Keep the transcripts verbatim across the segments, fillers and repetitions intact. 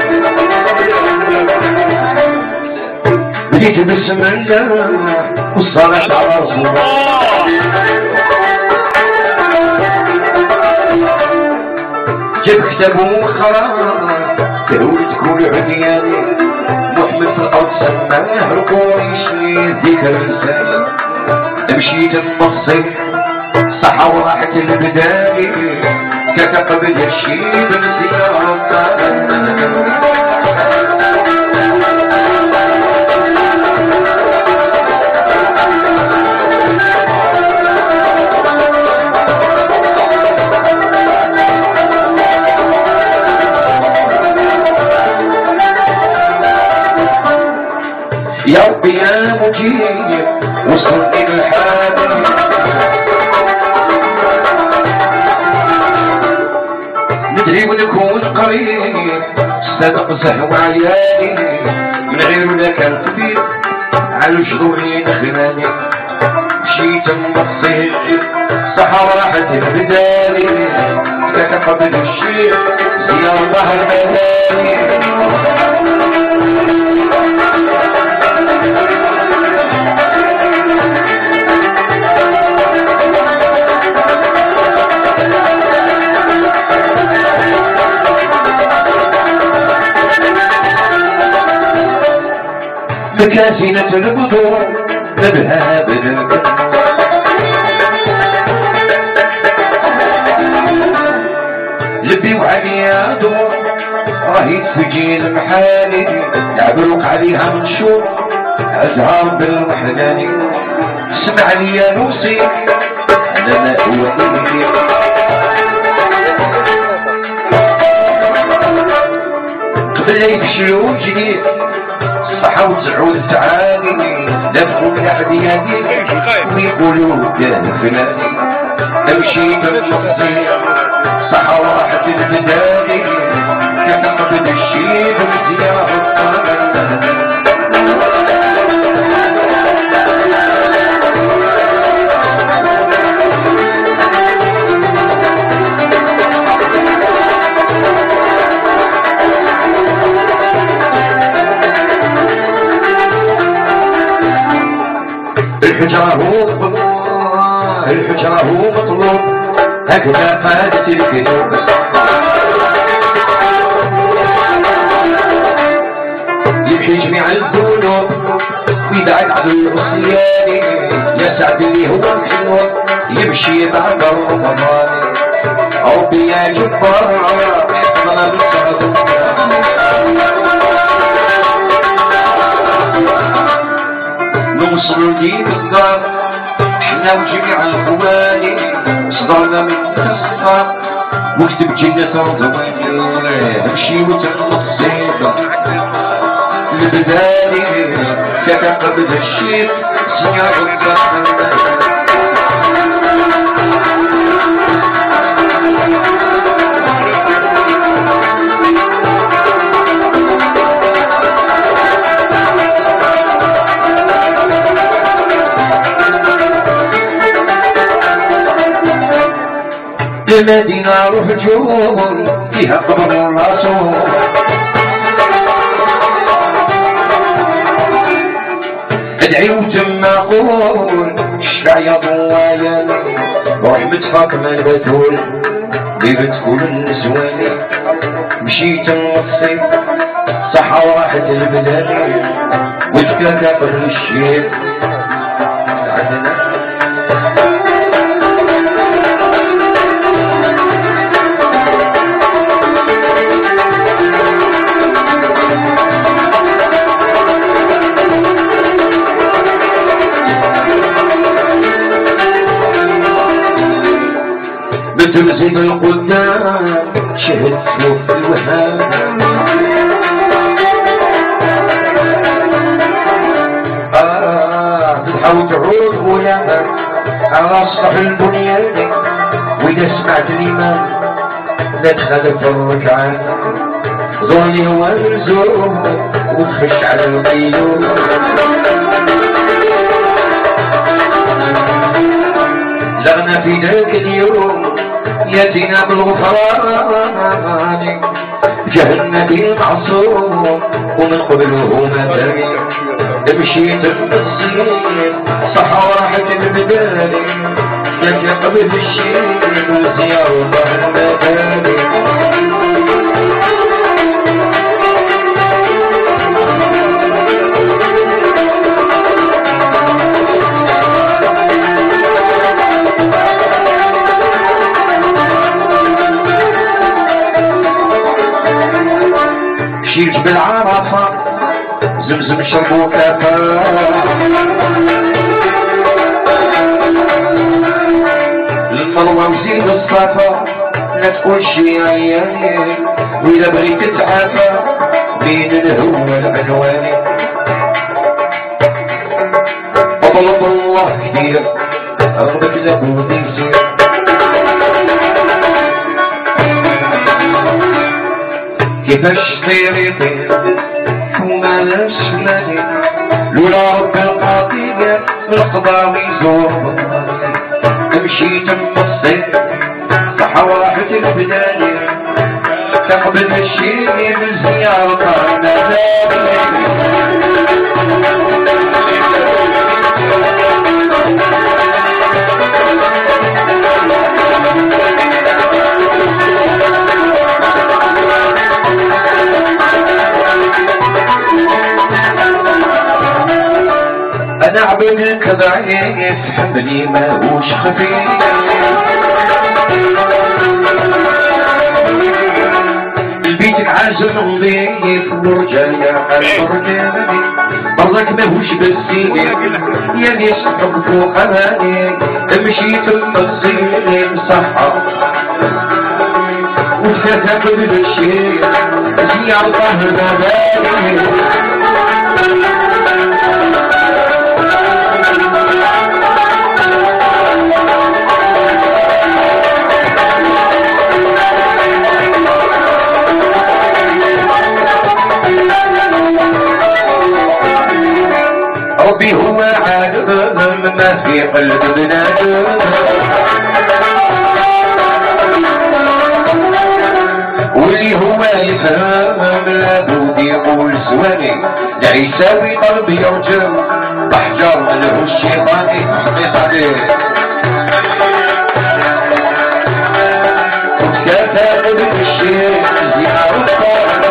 بديت بسم الله والصلاة على رسول الله. جاب كتاب مؤخرا تهوي تكون عدياني محمد في الارض سماه القريشي ذيك الرسالة. مشيت المصيف صحا وراحت البداية كتب الشيب الزيارة. يا ربي يا مجيب وصلني الحال ندري ونكون قريب صدق زهو عيالي من غير ولا كان كبير على شغولي دخلاني. مشيت مبصير صحا راحت البدالي كتقبل الشيخ زيارة الله المداني. مكاسينة البذور نبها بالقلب لبي وعليا دور راهي تسجي المحالي تعبروك عليها من شوق أزهار بالمحناني. اسمع لي يا نوصي أنا ما هو إلي قبل يمشي وجديد صحا وتعود تعاني لفوا من عدياني ويقولوا كان فلاني. امشي بالمصير صحا وراحت البداية كتقبل الشيب وزيارة. الحجرة هو مطلوب الحجرة هو مطلوب هكذا قادت الكتب. يمشي جميع الذنوب ويدعك على العصياني يا سعد اللي هو محنون يمشي بعد رمضان. ربي يا جبار احفظنا بالسعد. نوصل لجيب الدار احنا وجميع الخوالي صدرنا من الصفار واكتب جنة رضواني. نمشي وتنصيب البدالي كتقبل الشيخ زيارة الله. المدينة روح جوم فيها قبر الرسول ادعي وتم اقول اشفع يا ضوايا ورحمة فاطمة البتول بيبت كل النسواني. مشيت النصي صحا وراحت البلاد وتكتب الشيخ عدنا. بتمسك القدام شهد في الوهاب آه تحاول تعود وياك على سطح البنيان. وإذا سمعت الإيمان لا تخالف الركعان ظني هو اللزوم وتخش على القيوم. لغنا في ذاك اليوم ياتينا بالغفران جهنمي معصوم ومن قبله ما داري مشيت بالصيف صح وراحت البدالي لك قبل الشيء وزيارة المداري شيج بالعرفة زمزم شربو كفا للمروة وزيد الصفا لا تقول شي عياني وإذا بغيت تتعافى بين الهوى العنواني أطلب الله كثير أغلب لابد يصير كيفاش طير يطير وما لاش مالي لولا رب القضية القضاء يزور مشيت مقصر صح واحد البلاد تقبل الشيء بالزيارة أنا عبدك ضعيف حملي ماهوش خفيف بيتك عازم نظيف ورجايا عالمرجاني برضك ماهوش بالسيف يا ليش حب فوق اماني مشيت المصير صحة وتكتب بالشيء زيارة ظهر مباني ربي هو عالم ما في قلب بنادم واللي هو يفهم لابد يقول سواني لا يساوي قلبي يرجم بحجر له الشيطاني حقيقة عليه وكتاب بالشيء زيارة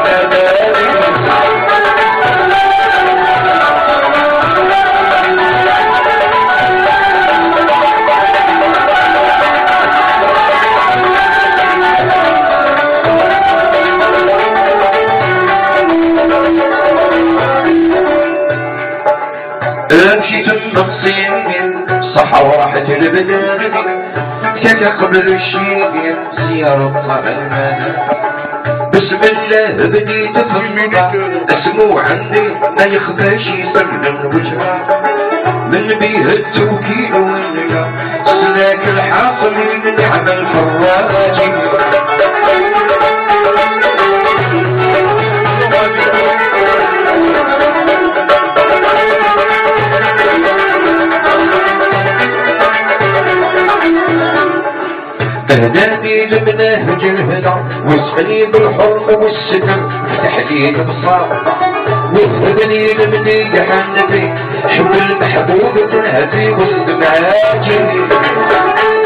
مشيت النقصين صح وراحت البلاد كان قبل الشيء زيارة طبعا بسم الله بديت افرمها اسمو عندي ما يخفاش يسلم وجهها من بيه التوكيل والنجا سلاك الحاصلين نعم الفراجي هداني لمنهج الهدى واسقني بالحرم والستر تحديد بصار وهدني لمني حنفي حب المحبوب تنهدي والدمعاجي